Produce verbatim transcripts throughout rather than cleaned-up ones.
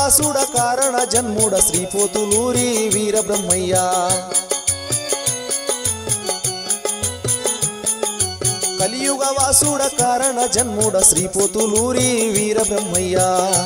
వాసుడ కారణ జన్ముడ శ్రీపోతులూరి వీరబ్రహ్మయ్య కలియుగ వాసుడ కారణ జన్ముడ శ్రీపోతులూరి వీరబ్రహ్మయ్య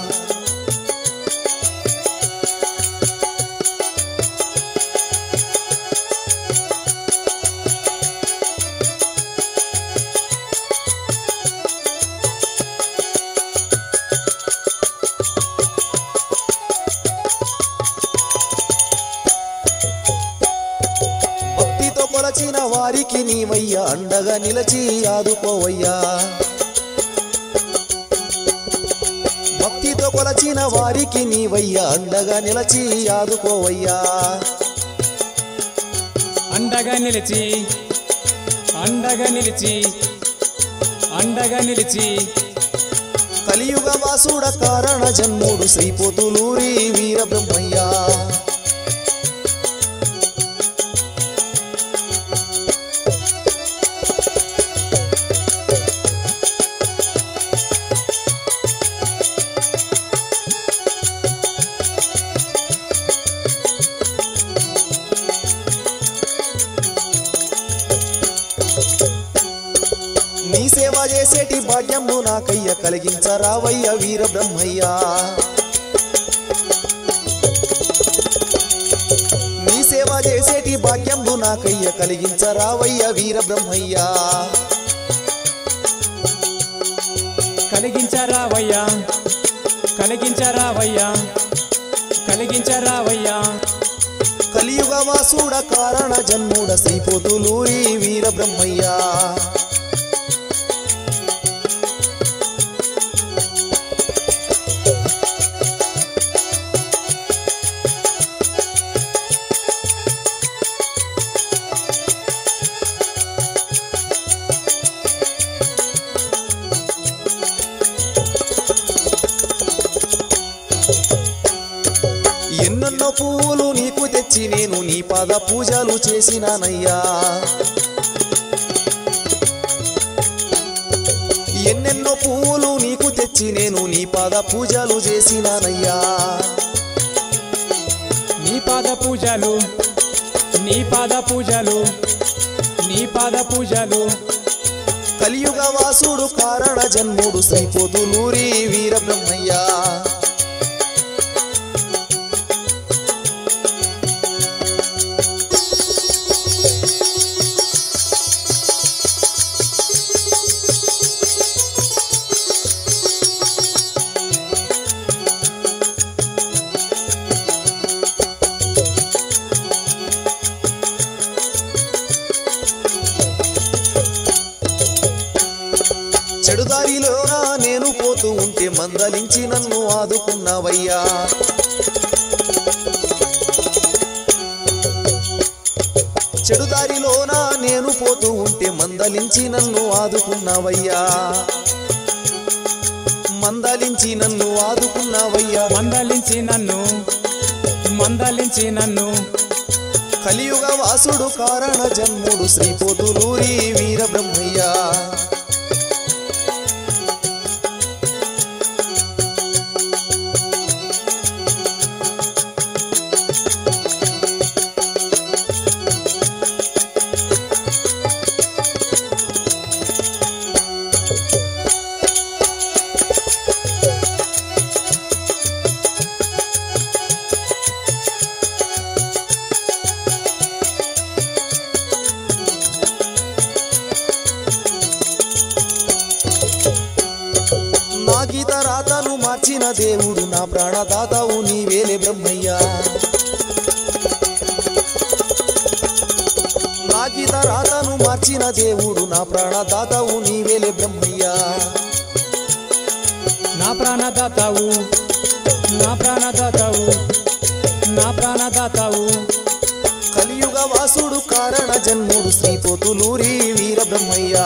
కొలచిన వారికి నీవయ్యా అండగా నిలచి ఆదుకోవయ్యా భక్తితో కొలచిన వారికి నీవయ్యా అండగా నిలచి ఆదుకోవయ్యా అండగా నిలిచి అండగా నిలిచి అండగా నిలిచి కలియుగ వాసుడ కారణ జన్ముడు శ్రీపోతులూరి వీరబ్రహ్మయ్య నీ సేవ చేసేటి భాగ్యము నాకయ్య కలిగించరావయ్య వీరబ్రహ్మయ్య నీ సేవ చేసేటి భాగ్యము నాకయ్య కలిగించరావయ్య వీరబ్రహ్మయ్య కలిగించరావయ్యా కలిగించరావయ్యా కలిగించరావయ్యా కలియుగ వాసుడ కారణ జన్ముడ శ్రీపోతులూరి వీరబ్రహ్మయ్య ఎన్నెన్నో పూలు నీకు తెచ్చి నేను నీ పాద పూజలు చేసినానయ్యా ఎన్నెన్నో పూలు నీకు తెచ్చి నేను నీ పాద పూజలు చేసినానయ్యా నీ పాద పూజలు నీ పాద పూజలు నీ పాద పూజలు కలియుగ వాసుడు కారణ జన్ముడు శ్రీపోతులూరి వీరబ్రహ్మయ్య చెడుదారిలోనా నేను పోతూ ఉంటే మందలించి నన్ను ఆదుకున్నావయ్యా చెడుదారిలోనా నేను పోతూ ఉంటే మందలించి నన్ను ఆదుకున్నావయ్యా మందలించి నన్ను ఆదుకున్నావయ్యా మందలించి నన్ను మందలించి నన్ను కలియుగ వాసుడు కారణ జన్ముడు శ్రీపోతులూరి వీరబ్రహ్మయ్య నా గీత రాతను మార్చిన దేవుడు నా ప్రాణదాతవు నీవేలే బ్రహ్మయ్య నా గీత రాతను మార్చిన దేవుడు నా ప్రాణదాతవు నీవేలే బ్రహ్మయ్య నా ప్రాణదాతవు నా ప్రాణదాతవు నా ప్రాణదాతవు కలియుగ వాసుడు కారణ జన్ముడు శ్రీపోతులూరి వీరబ్రహ్మయ్య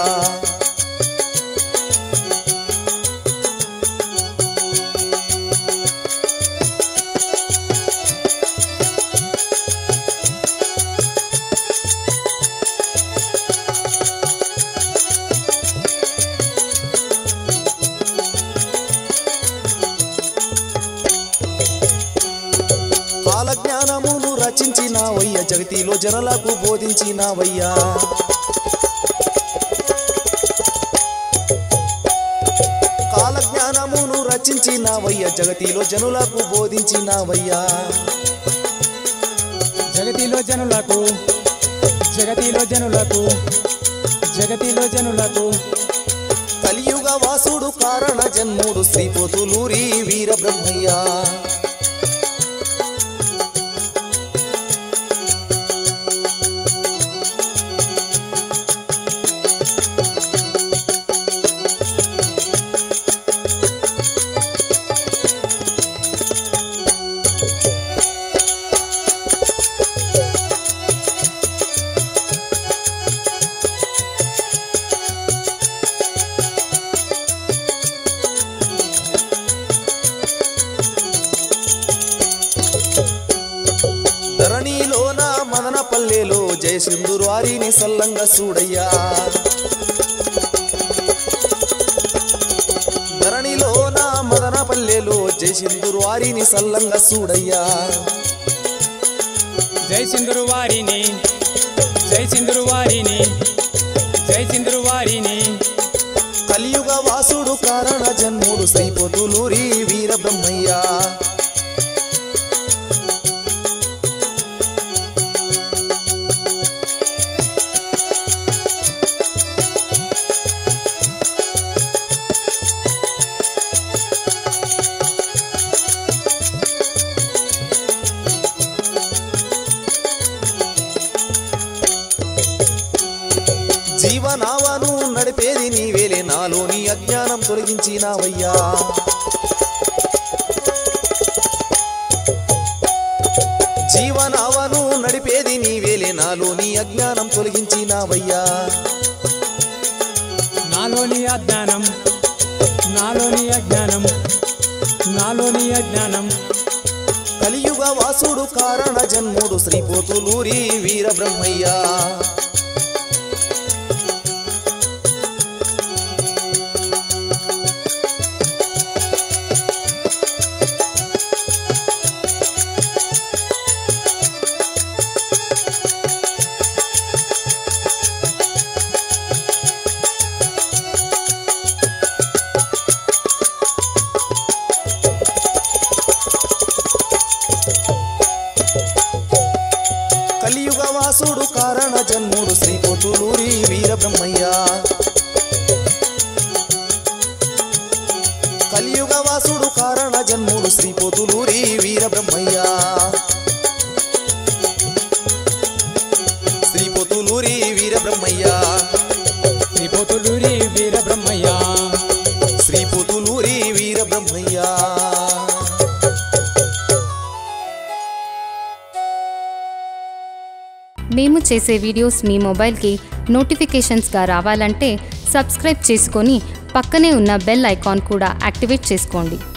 కాలజ్ఞానమును రచించినావయ్యా జగతిలో జనులకు బోధించినావయ్యా కాలజ్ఞానమును రచించినావయ్యా జగతిలో జనులకు బోధించినావయ్యా జగతిలో జనులకు జగతిలో జనులకు జగతిలో జనులకు కలియుగ వాసుడు కారణ జన్ముడు శ్రీ పొతులూరి వీర బ్రహ్మయ్య ధరణిలోన మదనపల్లెలో జయ సింధూరు వారిని సల్లంగా చూడయ్యా ధరణిలోన మదనపల్లెలో జయ సింధూరు వారిని సల్లంగా చూడయ్యా జై సింధూరు వారిని జై సింధూరు వారిని జై సింధూరు వారిని కలియుగ వాసుడు కారణ జన్ముడు శ్రీ పొతులూరి వీర బ్రహ్మయ్య జీవనావను నడిపేది నీవేలే నాలోని అజ్ఞానం తొలగించినావయ్యా జీవనావను నడిపేది నీవేలే నాలోని అజ్ఞానం తొలగించినావయ్యా నాలోని అజ్ఞానం నాలోని అజ్ఞానం నాలోని అజ్ఞానం కలియుగ వాసుడు కారణ జన్ముడు శ్రీ పొతులూరి వీర బ్రహ్మయ్య కలియుగ వాసుడు కారణ జన్ముడు శ్రీ పొతులూరి వీర బ్రహ్మయ్య కలియుగ వాసుడు కారణ జన్ముడు శ్రీ పొతులూరి వీర బ్రహ్మయ్య శ్రీ పొతులూరి వీర బ్రహ్మయ్య శ్రీ పొతులూరి వీర బ్రహ్మయ్య శ్రీ పొతులూరి వీర బ్రహ్మయ్య మేము చేసే వీడియోస్ మీ మొబైల్కి నోటిఫికేషన్స్గా రావాలంటే సబ్స్క్రైబ్ చేసుకొని పక్కనే ఉన్న బెల్ ఐకాన్ కూడా యాక్టివేట్ చేసుకోండి.